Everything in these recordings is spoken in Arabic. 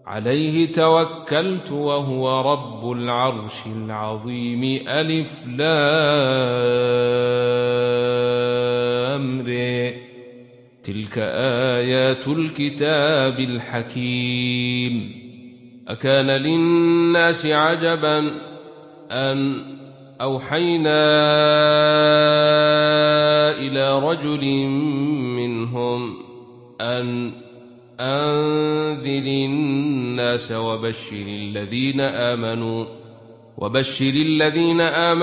عليه توكلت وهو رب العرش العظيم. ألف لام ر. تلك آيات الكتاب الحكيم. أكان للناس عجبا أن أوحينا إلى رجل منهم أن أنذر الناس وبشر الذين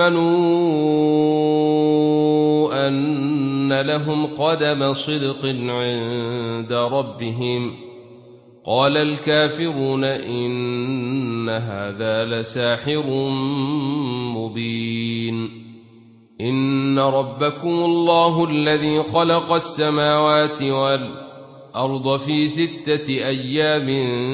آمنوا أن لهم قدم صدق عند ربهم. قال الكافرون إن هذا لساحر مبين. إن ربكم الله الذي خلق السماوات والأرض في 6 أيام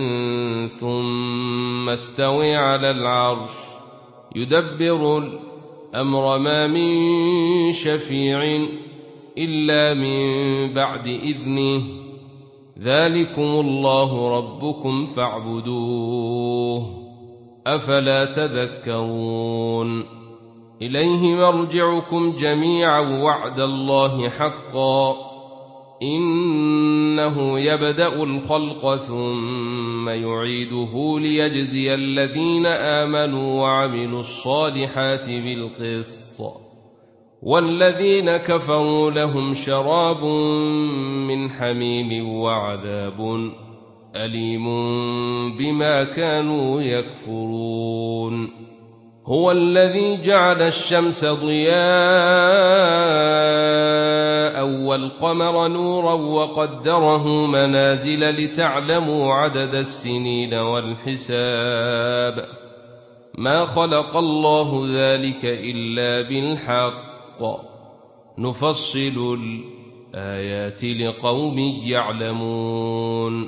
ثم استوى على العرش يدبر الأمر ما من شفيع إلا من بعد إذنه. ذلكم الله ربكم فاعبدوه أفلا تذكرون. إليه مرجعكم جميعا وعد الله حقا إنه يبدأ الخلق ثم يعيده ليجزي الذين آمنوا وعملوا الصالحات بالقسط والذين كفروا لهم شراب من حميم وعذاب أليم بما كانوا يكفرون. هو الذي جعل الشمس ضياء والقمر نورا وقدره منازل لتعلموا عدد السنين والحساب. ما خلق الله ذلك إلا بالحق نفصل الآيات لقوم يعلمون.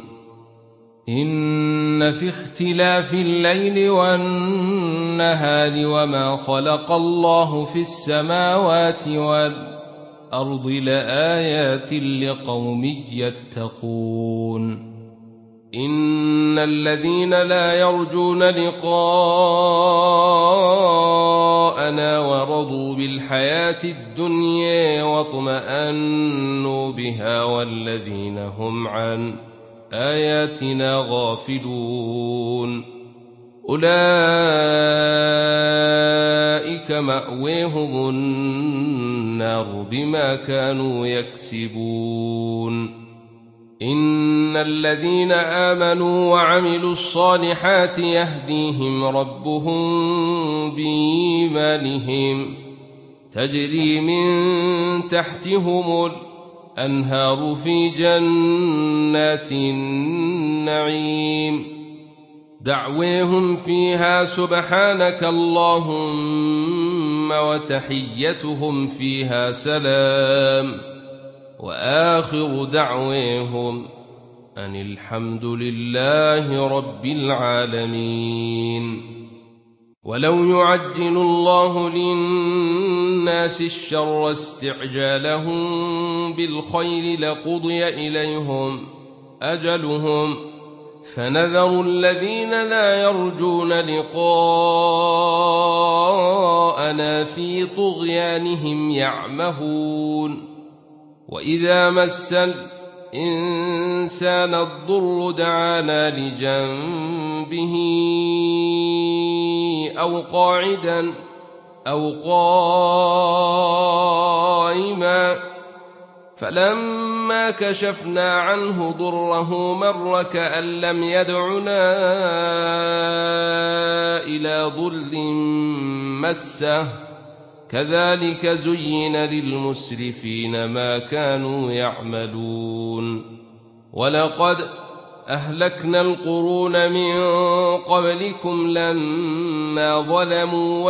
إن في اختلاف الليل والنهار وما خلق الله في السماوات والأرض لآيات لقوم يتقون. إن الذين لا يرجون لقاءنا ورضوا بالحياة الدنيا واطمأنوا بها والذين هم عن آياتنا غافلون أولئك مأويهم النار بما كانوا يكسبون. إن الذين آمنوا وعملوا الصالحات يهديهم ربهم بإيمانهم تجري من تحتهم الأنهار في جنات النعيم دعويهم فيها سبحانك اللهم وتحيتهم فيها سلام وآخر دعويهم أن الحمد لله رب العالمين. ولو يعجل الله للناس الشر استعجالهم بالخير لقضي إليهم أجلهم فنذر الذين لا يرجون لقاءنا في طغيانهم يعمهون. وإذا مس الإنسان الضر دعانا لجنبه أو قاعدا أو قائما فلما كشفنا عنه ضره مر كأن لم يدعنا إلى ضر مسه كذلك زين للمسرفين ما كانوا يعملون. ولقد أهلكنا القرون من قبلكم لما ظلموا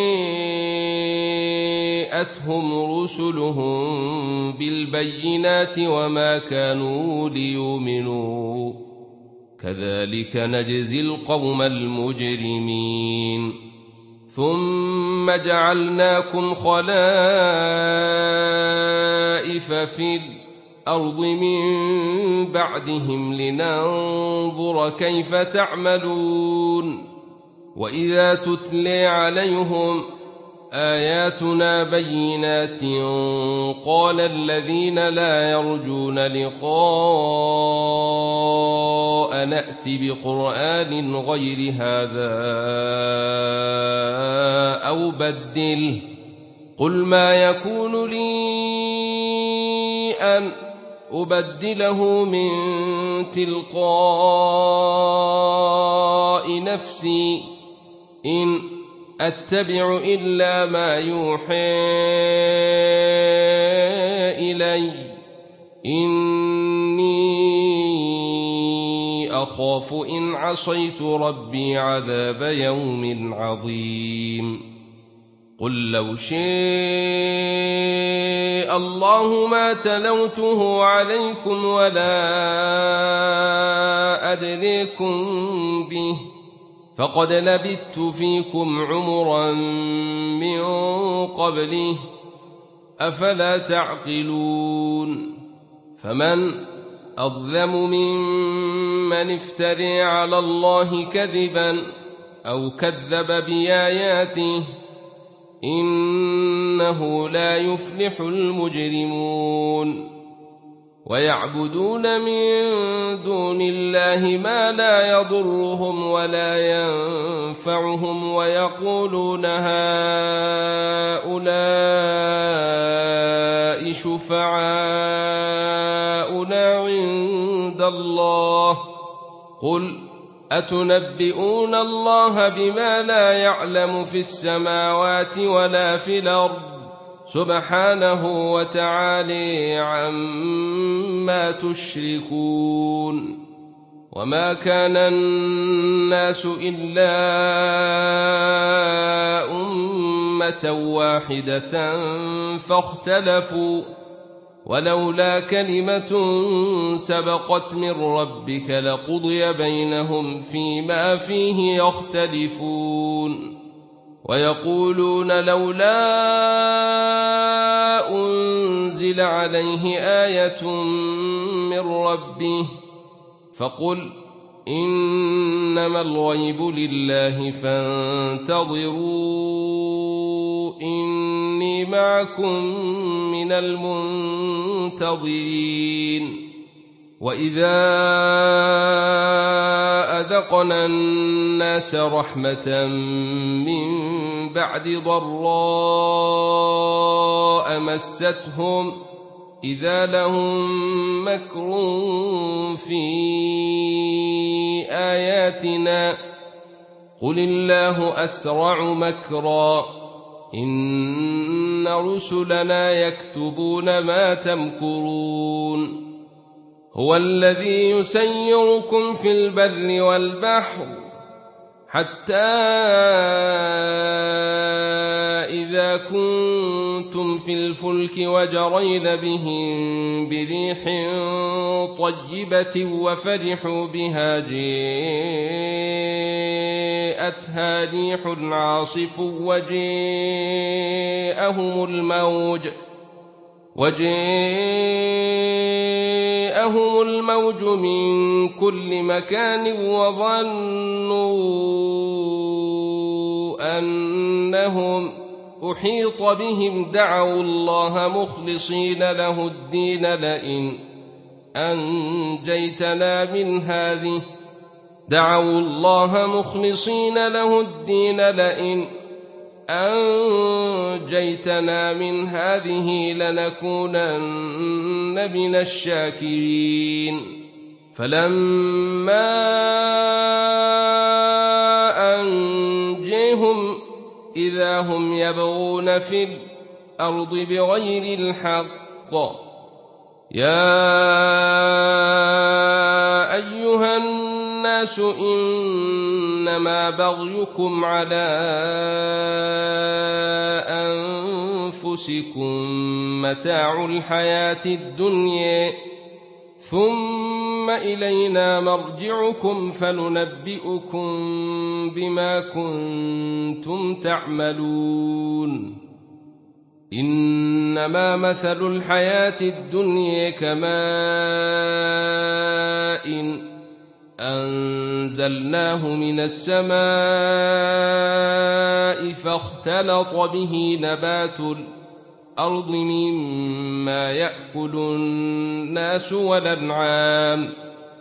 وجاءتهم رسلهم بالبينات وما كانوا ليؤمنوا كذلك نجزي القوم المجرمين. ثم جعلناكم خلائف في الأرض من بعدهم لننظر كيف تعملون وإذا تتلي عليهم آياتنا بينات قال الذين لا يرجون لقاء نأت بقرآن غير هذا أو بدله قل ما يكون لي أن أبدله من تلقاء نفسي إن أتبع إلا ما يوحى إلي إني أخاف إن عصيت ربي عذاب يوم عظيم قل لو شاء الله ما تلوته عليكم ولا أدريكم به فقد لبثت فيكم عمرا من قبله أفلا تعقلون فمن أظلم ممن افترى على الله كذبا أو كذب بآياته إنه لا يفلح المجرمون ويعبدون من دون الله ما لا يضرهم ولا ينفعهم ويقولون هؤلاء شفعاؤنا عند الله قل أتنبئون الله بما لا يعلم في السماوات ولا في الأرض سبحانه وتعالى عما تشركون وما كان الناس إلا أمة واحدة فاختلفوا ولولا كلمة سبقت من ربك لقضي بينهم فيما فيه يختلفون ويقولون لولا أنزل عليه آية من ربه فقل إنما الغيب لله فانتظروا إني معكم من المنتظرين وإذا أذقنا الناس رحمة من بعد ضراء مستهم إذا لهم مكر في آياتنا قل الله أسرع مكرا إن رسلنا يكتبون ما تمكرون هو الذي يسيركم في البر والبحر حتى إذا كنتم في الفلك وجرين بهم بريح طيبة وفرحوا بها جاءتها ريح عاصف وجاءهم الموج من كل مكان وظنوا أنهم أحيط بهم دعوا الله مخلصين له الدين لئن أنجيتنا من هذه لنكونن من الشاكرين فلما أنجيهم إذا هم يبغون في الأرض بغير الحق يا أيها الناس إنما بغيكم على أنفسكم متاع الحياة الدنيا ثم إلينا مرجعكم فننبئكم بما كنتم تعملون إنما مثل الحياة الدنيا كماء أنزلناه من السماء فاختلط به نبات الأرض مما يأكل الناس والأنعام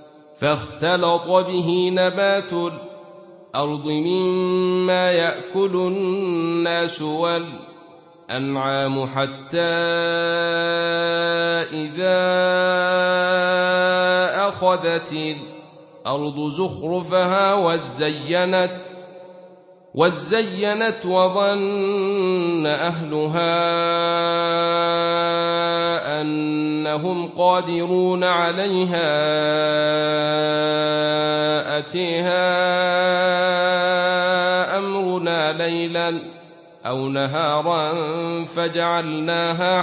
حتى إذا أخذت الأرض زخرفها وزينت وظن أهلها أنهم قادرون عليها أتيها أمرنا ليلا أو نهارا فجعلناها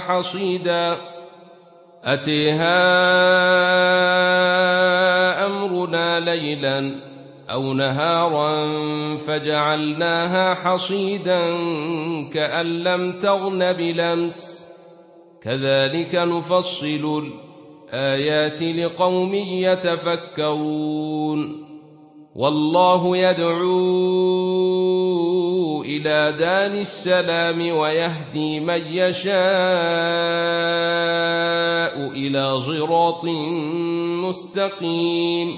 حصيدا كأن لم تغن بلمس كذلك نفصل الآيات لقوم يتفكرون والله يدعو إلى دار السلام ويهدي من يشاء إلى صراط مستقيم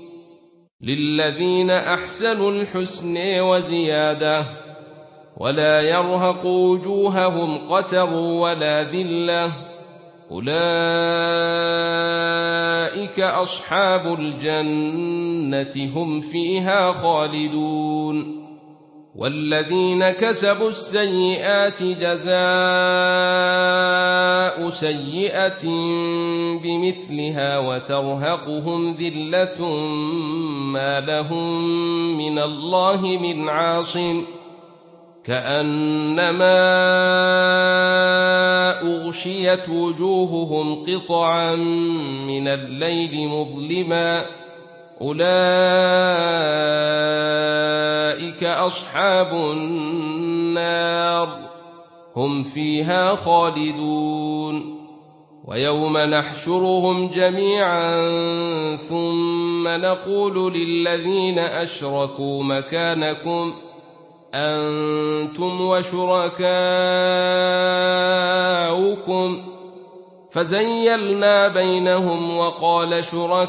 للذين أحسنوا الحسنى وزيادة ولا يرهق وجوههم قتر ولا ذلة أولئك أصحاب الجنة هم فيها خالدون والذين كسبوا السيئات جزاء سيئة بمثلها وترهقهم ذلة ما لهم من الله من عاصم كأنما أغشيت وجوههم قطعا من الليل مظلما أولئك أصحاب النار هم فيها خالدون ويوم نحشرهم جميعا ثم نقول للذين أشركوا مكانكم أنتم وشركاؤكم فزيلنا بينهم وقال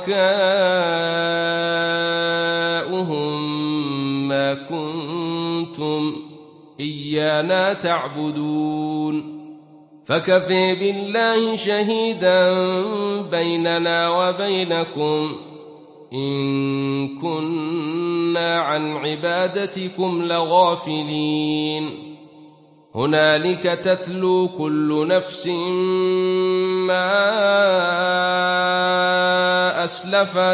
شركاؤهم ما كنتم إيانا تعبدون فكفى بالله شهيدا بيننا وبينكم إن كنا عن عبادتكم لغافلين هنالك تتلو كل نفس ما أسلفت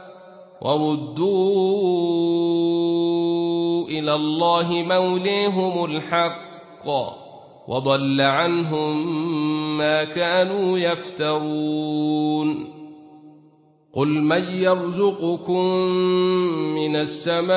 وردوا إلى الله موليهم الحق وضل عنهم ما كانوا يفترون قل من يرزقكم من السماء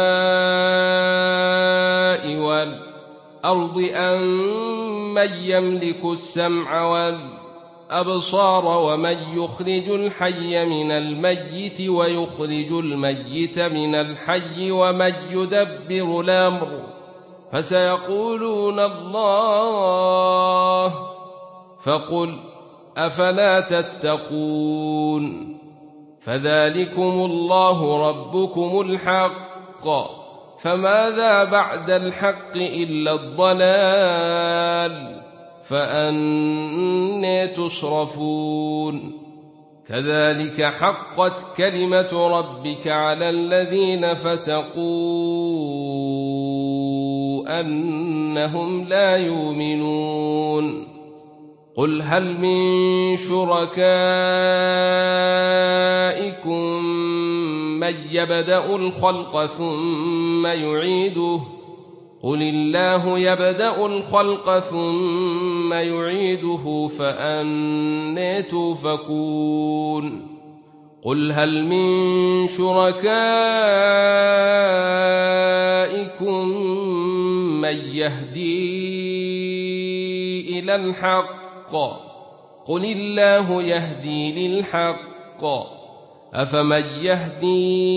والأرض أم من يملك السمع والأبصار ومن يخرج الحي من الميت ويخرج الميت من الحي ومن يدبر الأمر فسيقولون الله فقل أفلا تتقون فذلكم الله ربكم الحق فماذا بعد الحق إلا الضلال فأنى تصرفون كذلك حقت كلمة ربك على الذين فسقوا أنهم لا يؤمنون قل هل من شركائكم من يبدأ الخلق ثم يعيده قل الله يبدأ الخلق ثم يعيده فأنى تؤفكون قل هل من شركائكم من يهدي إلى الحق قل الله يهدي للحق أفمن يهدي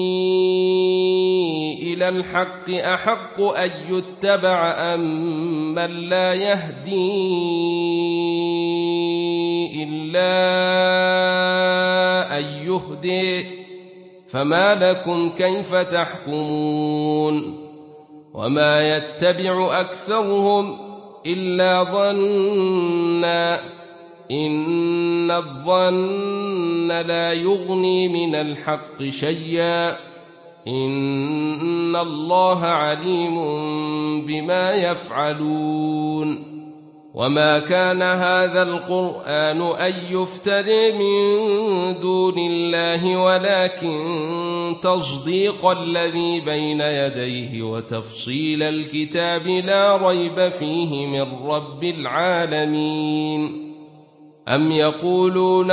إلى الحق أحق أن يتبع أم من لا يهدي إلا أن يهدي فما لكم كيف تحكمون وما يتبع أكثرهم إلا ظنا إن الظن لا يغني من الحق شيئا إن الله عليم بما يفعلون وما كان هذا القرآن أن يفترى من دون الله ولكن تصديق الذي بين يديه وتفصيل الكتاب لا ريب فيه من رب العالمين أم يقولون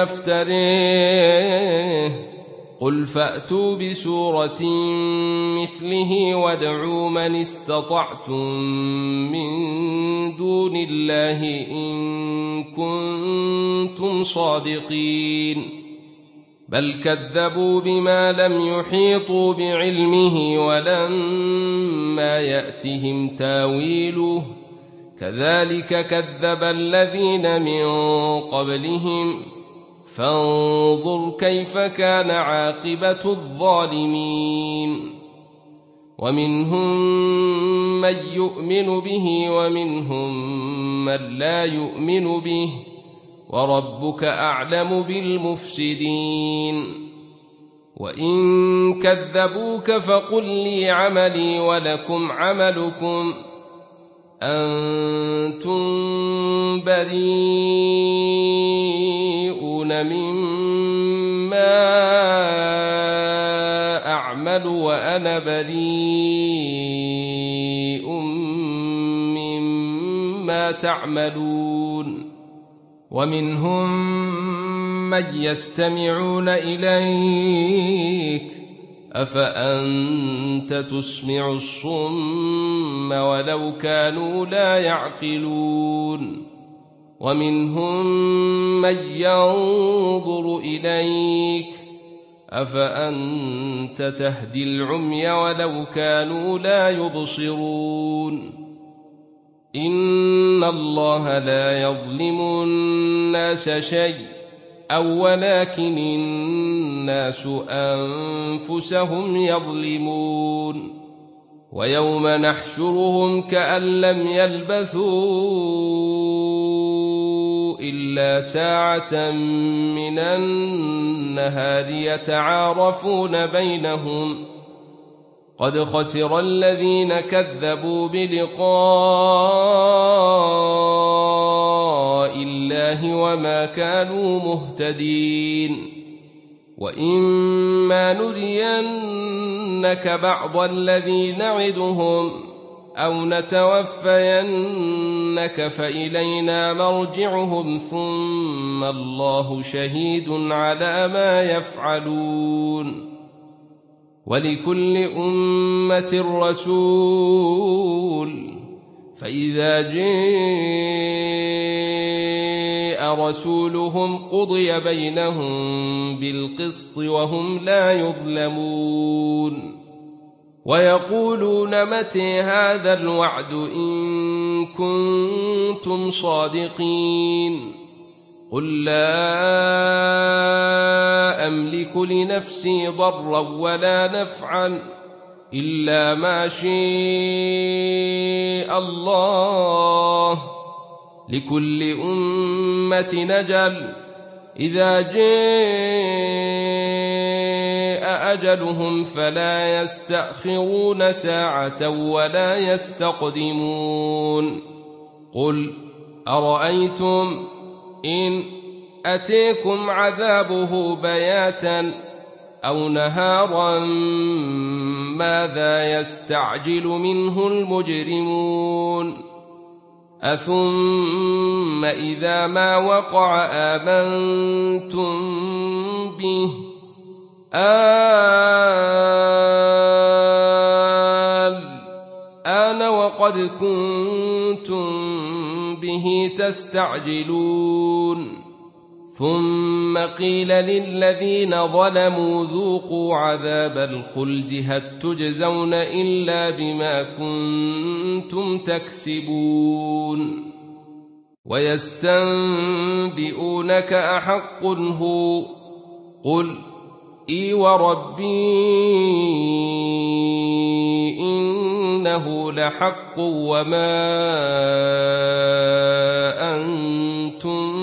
افتريه قل فأتوا بسورة مثله وادعوا من استطعتم من دون الله إن كنتم صادقين بل كذبوا بما لم يحيطوا بعلمه ولما يأتهم تاويله كذلك كذب الذين من قبلهم فانظر كيف كان عاقبة الظالمين ومنهم من يؤمن به ومنهم من لا يؤمن به وربك أعلم بالمفسدين وإن كذبوك فقل لي عملي ولكم عملكم أنتم بريئون مما أعمل وأنا بريء مما تعملون ومنهم من يستمعون إليك أفأنت تسمع الصم ولو كانوا لا يعقلون ومنهم من ينظر إليك أفأنت تهدي العمي ولو كانوا لا يبصرون إن الله لا يظلم الناس شيء أو ولكن الناس أنفسهم يظلمون ويوم نحشرهم كأن لم يلبثوا إلا ساعة من النهار يتعارفون بينهم قد خسر الذين كذبوا بلقاء الله وما كانوا مهتدين وإما نرينك بعض الذي نعدهم أو نتوفينك فإلينا مرجعهم ثم الله شهيد على ما يفعلون ولكل أمة رسول فإذا جاء رسولهم قضي بينهم بالقسط وهم لا يظلمون ويقولون متى هذا الوعد إن كنتم صادقين قل لا أملك لنفسي ضرا ولا نفعا إلا ما شاء الله لكل أمة نجل إذا جاء أجلهم فلا يستأخرون ساعة ولا يستقدمون قل أرأيتم إن أتيكم عذابه بياتا أو نهارا ماذا يستعجل منه المجرمون أثم إذا ما وقع آمنتم به الآن وقد كنتم به به تستعجلون ثم قيل للذين ظلموا ذوقوا عذاب الخلد هل تجزون إلا بما كنتم تكسبون ويستنبئونك أحق هو قل إي وربي إنه لحق وما أنتم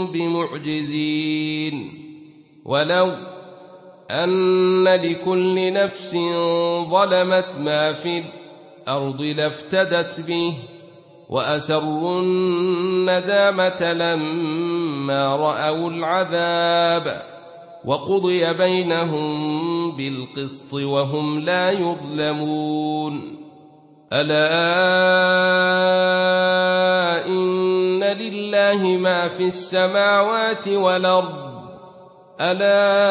بمعجزين ولو أن لكل نفس ظلمت ما في الأرض لافتدت به وأسروا الندامة لما رأوا العذاب وقضي بينهم بالقسط وهم لا يظلمون ألا إن لله ما في السماوات والأرض ألا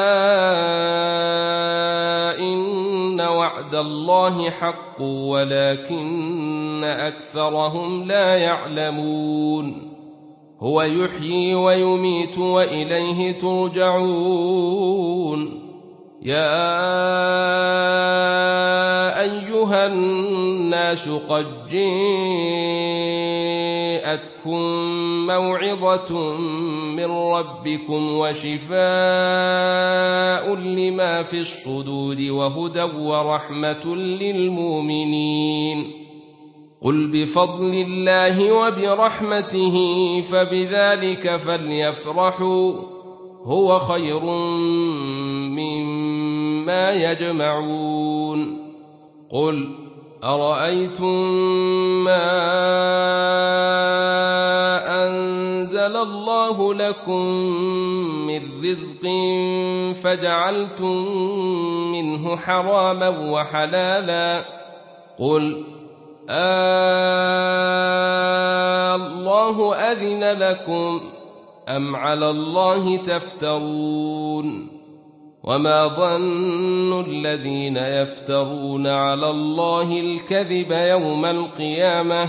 إن وعد الله حق ولكن أكثرهم لا يعلمون هو يحيي ويميت وإليه ترجعون يا أيها الناس قد جاءتكم موعظة من ربكم وشفاء لما في الصدور وهدى ورحمة للمؤمنين قل بفضل الله وبرحمته فبذلك فليفرحوا هو خير مما يجمعون قل أرأيتم ما أنزل الله لكم من رزق فجعلتم منه حراما وحلالا قل الله أذن لكم أم على الله تفترون وما ظن الذين يفترون على الله الكذب يوم القيامة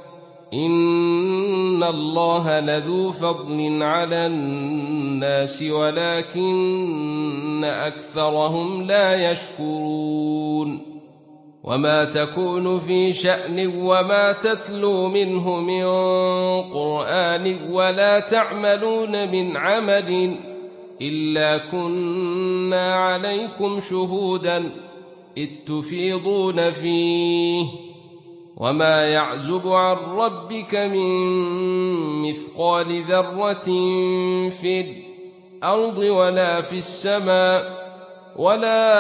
إن الله لذو فضل على الناس ولكن أكثرهم لا يشكرون وما تكون في شأن وما تتلو منه من قرآن ولا تعملون من عمل إلا كنا عليكم شهودا إذ تفيضون فيه وما يعزب عن ربك من مثقال ذرة في الأرض ولا في السماء ولا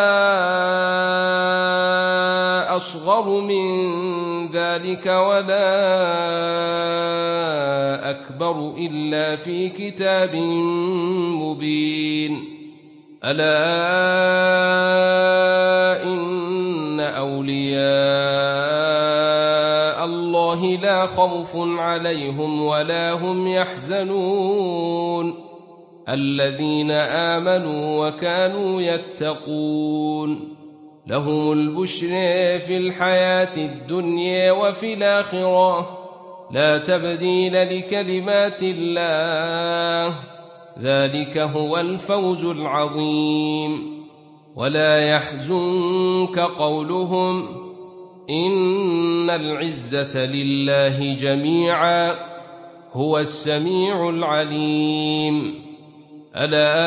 أصغر من ذلك ولا أكبر إلا في كتاب مبين ألا إن أولياء الله لا خوف عليهم ولا هم يحزنون الذين آمنوا وكانوا يتقون لهم البشر في الحياة الدنيا وفي الآخرة لا تبديل لكلمات الله ذلك هو الفوز العظيم ولا يحزنك قولهم إن العزة لله جميعا هو السميع العليم ألا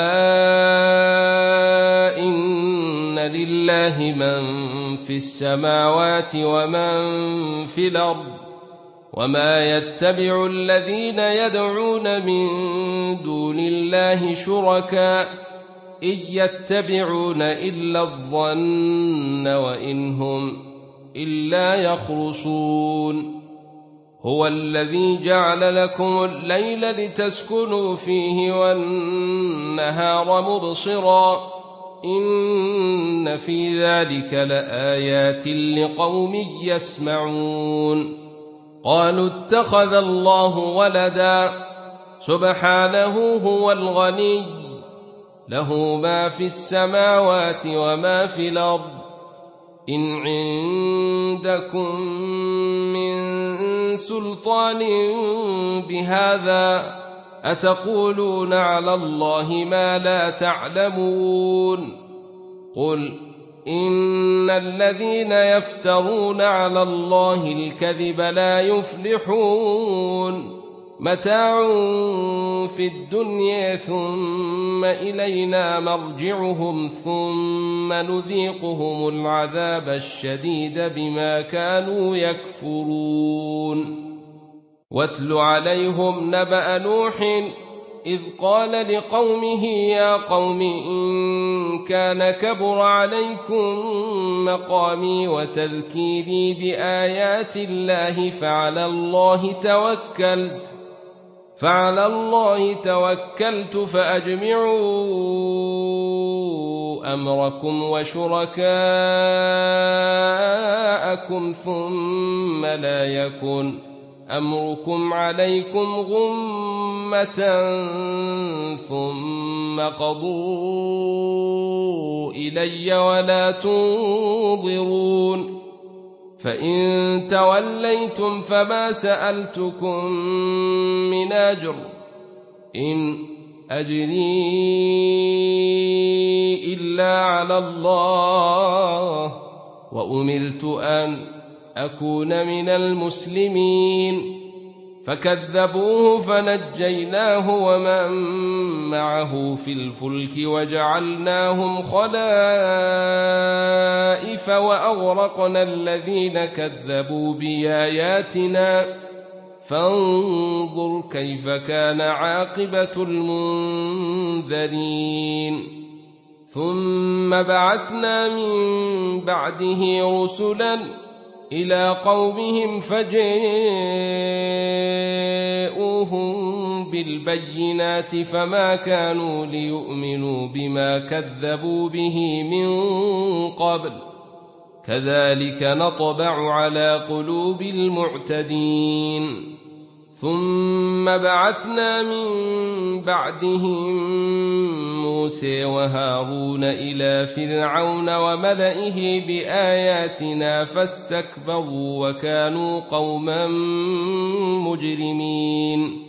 إن لله من في السماوات ومن في الأرض وما يتبع الذين يدعون من دون الله شركاء إن يتبعون إلا الظن وإن هم إلا يخرصون هو الذي جعل لكم الليل لتسكنوا فيه والنهار مبصرا إن في ذلك لآيات لقوم يسمعون قالوا اتخذ الله ولدا سبحانه هو الغني له ما في السماوات وما في الأرض إن عندكم من سلطان بهذا أتقولون على الله ما لا تعلمون قل إن الذين يفترون على الله الكذب لا يفلحون متاع في الدنيا ثم إلينا مرجعهم ثم نذيقهم العذاب الشديد بما كانوا يكفرون واتل عليهم نبأ نوح إذ قال لقومه يا قوم إن كان كبر عليكم مقامي وتذكيري بآيات الله فعلى الله توكلت فأجمعوا أمركم وشركاءكم ثم لا يكن أمركم عليكم غمة ثم قضوا إلي ولا تنظرون فإن توليتم فما سألتكم من أجر إن أجري إلا على الله وأمرت أن أكون من المسلمين فكذبوه فنجيناه ومن معه في الفلك وجعلناهم خلائف وأغرقنا الذين كذبوا بآياتنا فانظر كيف كان عاقبة المنذرين ثم بعثنا من بعده رسلا إلى قومهم فجاءوهم بالبينات فما كانوا ليؤمنوا بما كذبوا به من قبل كذلك نطبع على قلوب المعتدين ثم بعثنا من بعدهم موسى وهارون إلى فرعون وملئه بآياتنا فاستكبروا وكانوا قوما مجرمين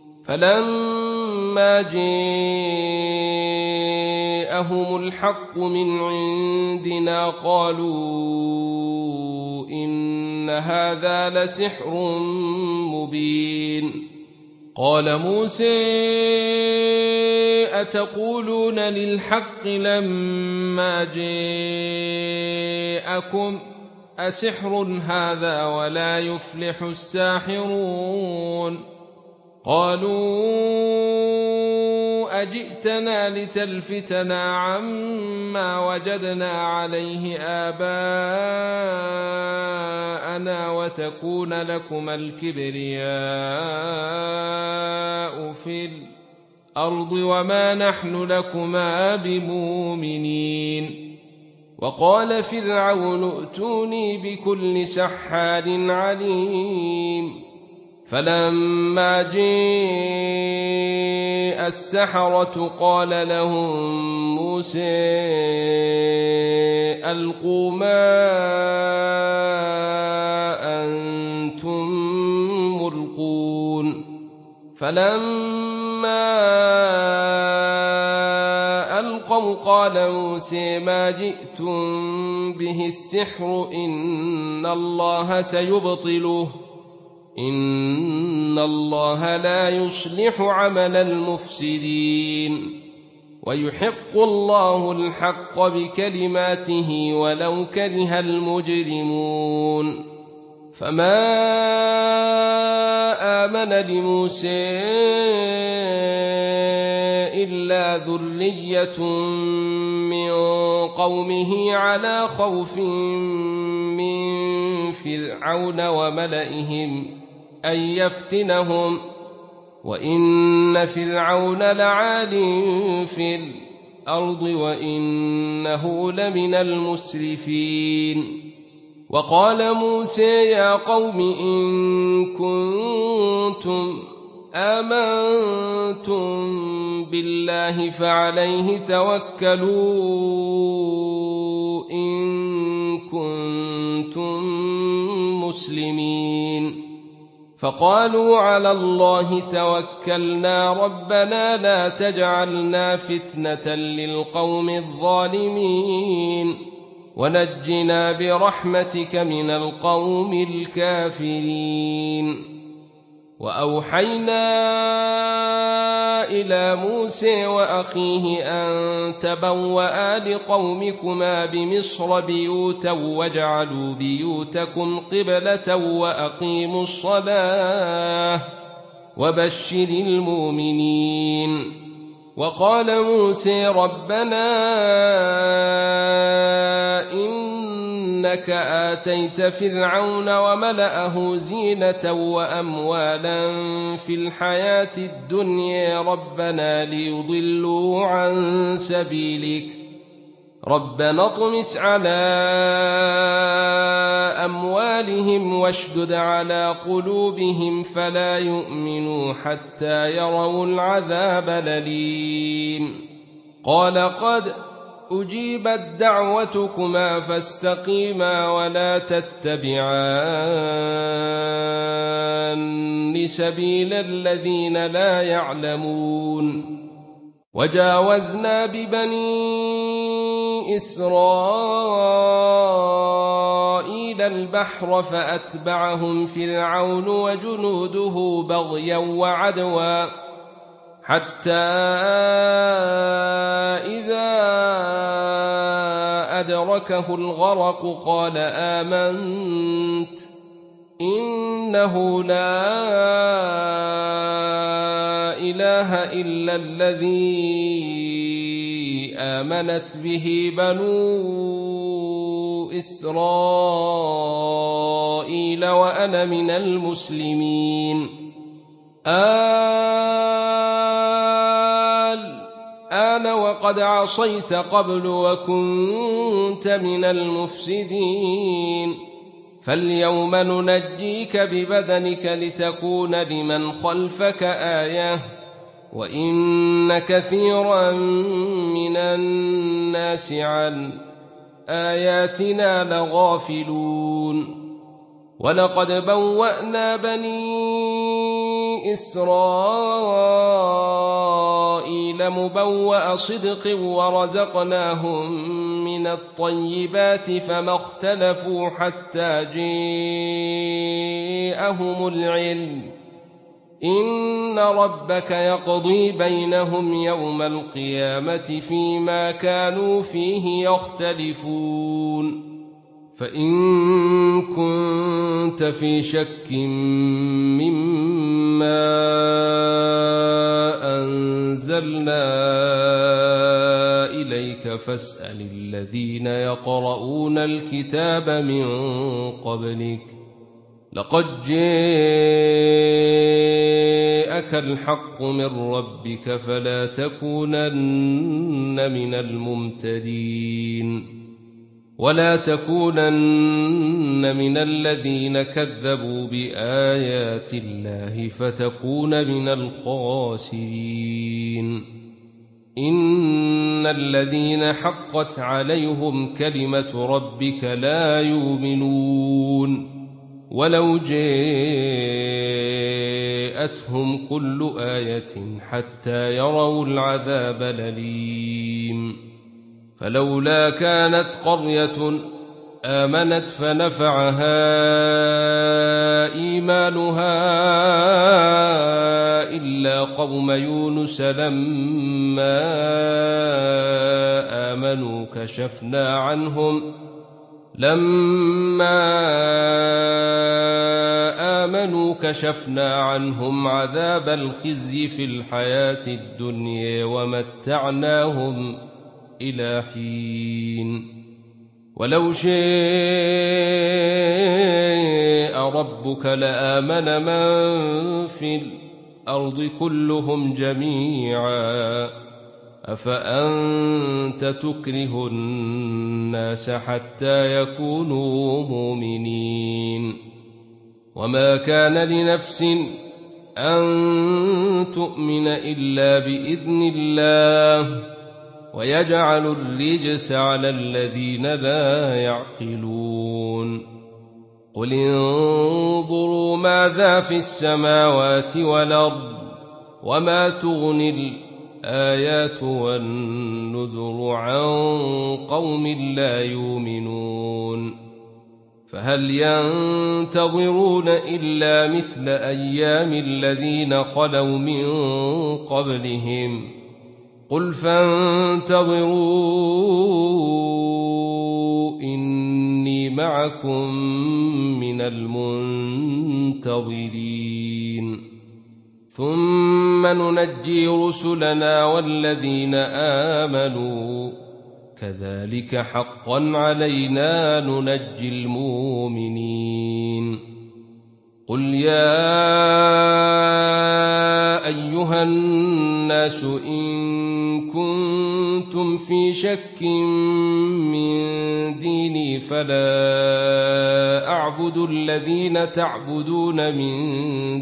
فلما جاءهم الحق من عندنا قالوا إن هذا لسحر مبين قال موسى أتقولون للحق لما جاءكم أسحر هذا ولا يفلح الساحرون قالوا أجئتنا لتلفتنا عما وجدنا عليه آباءنا وتكون لكما الكبرياء في الأرض وما نحن لكما بمؤمنين وقال فرعون ائتوني بكل سحار عليم فلما جاء السحرة قال لهم موسى ألقوا ما أنتم ملقون فلما ألقوا قال موسى ما جئتم به السحر إن الله سيبطله إن الله لا يصلح عمل المفسدين ويحق الله الحق بكلماته ولو كره المجرمون فما آمن لموسى إلا ذرية من قومه على خوف من فرعون وملئهم أن يفتنهم وإن فرعون لعال في الأرض وإنه لمن المسرفين وقال موسى يا قوم إن كنتم آمنتم بالله فعليه توكلوا إن كنتم مسلمين فقالوا على الله توكلنا ربنا لا تجعلنا فتنة للقوم الظالمين ونجنا برحمتك من القوم الكافرين. وأوحينا إلى موسى وأخيه أن تبوأ لقومكما بمصر بيوتا واجعلوا بيوتكم قبلة وأقيموا الصلاة وبشر المؤمنين. وقال موسى ربنا إنك آتيت فرعون وملأه زينة وأموالا في الحياة الدنيا ربنا ليضلوا عن سبيلك ربنا اطمس على أموالهم واشدد على قلوبهم فلا يؤمنوا حتى يروا العذاب الأليم. قال قد أجيبت دعوتكما فاستقيما ولا تتبعان سبيل الذين لا يعلمون. وجاوزنا ببني إسرائيل البحر فأتبعهم فرعون وجنوده بغيا وعدوا حتى إذا أدركه الغرق قال آمنت إنه لا إله إلا الذي آمنت به بنو إسرائيل وأنا من المسلمين. الآن وقد عصيت قبل وكنت من المفسدين فاليوم ننجيك ببدنك لتكون لمن خلفك آية وإن كثيرا من الناس عن آياتنا لغافلون. ولقد بوأنا بني إسرائيل مبوأ صدق ورزقناهم من الطيبات فما اختلفوا حتى جاءهم العلم إن ربك يقضي بينهم يوم القيامة فيما كانوا فيه يختلفون. فإن كنت في شك مما أنزلنا إليك فاسأل الذين يقرؤون الكتاب من قبلك لقد جاءك الحق من ربك فلا تكونن من الممتدين ولا تكونن من الذين كذبوا بآيات الله فتكون من الخاسرين. إن الذين حقت عليهم كلمة ربك لا يؤمنون ولو جاءتهم كل آية حتى يروا العذاب الأليم. فلولا كانت قرية آمنت فنفعها إيمانها إلا قوم يونس لما آمنوا كشفنا عنهم عذاب الخزي في الحياة الدنيا ومتعناهم إلى حين. ولو شاء ربك لآمن من في الأرض كلهم جميعا أفأنت تكره الناس حتى يكونوا مؤمنين. وما كان لنفس أن تؤمن إلا بإذن الله ويجعل الرجس على الذين لا يعقلون. قل انظروا ماذا في السماوات والأرض وما تغني الآيات والنذر عن قوم لا يؤمنون فهل ينتظرون إلا مثل أيام الذين خلوا من قبلهم قل فانتظروا إني معكم من المنتظرين ثم ننجي رسلنا والذين آمنوا كذلك حقا علينا ننجي المؤمنين قل يا أيها الناس إن كنتم في شك من ديني فلا أعبد الذين تعبدون من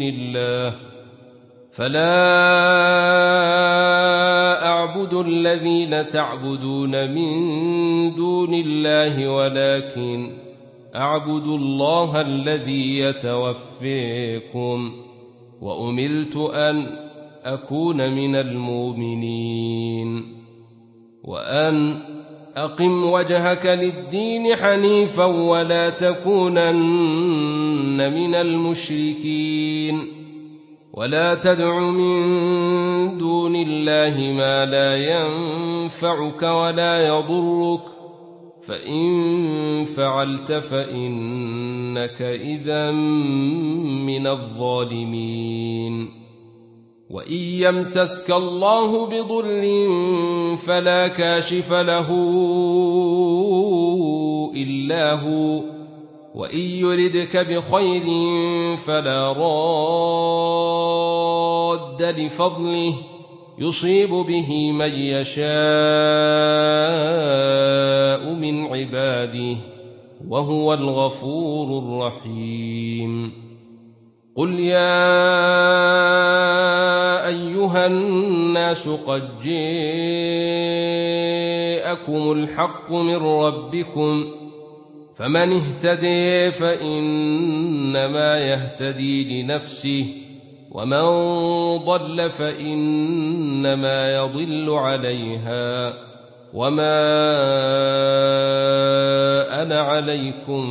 دون الله ولكن أعبد الله الذي يتوفيكم وأمرت أن أكون من المؤمنين وأن أقم وجهك للدين حنيفا ولا تكونن من المشركين ولا تدع من دون الله ما لا ينفعك ولا يضرك فإن فعلت فإنك إذا من الظالمين وإن يمسسك الله بضر فلا كاشف له إلا هو وإن يردك بخير فلا راد لفضله يصيب به من يشاء من عباده وهو الغفور الرحيم قل يا أيها الناس قد جاءكم الحق من ربكم فمن اهتدي فإنما يهتدي لنفسه ومن ضل فإنما يضل عليها وما أنا عليكم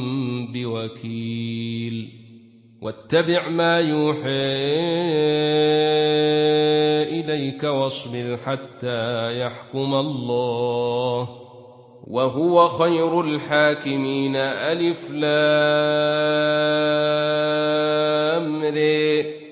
بوكيل واتبع ما يوحى إليك واصبر حتى يحكم الله وهو خير الحاكمين ألف لام ر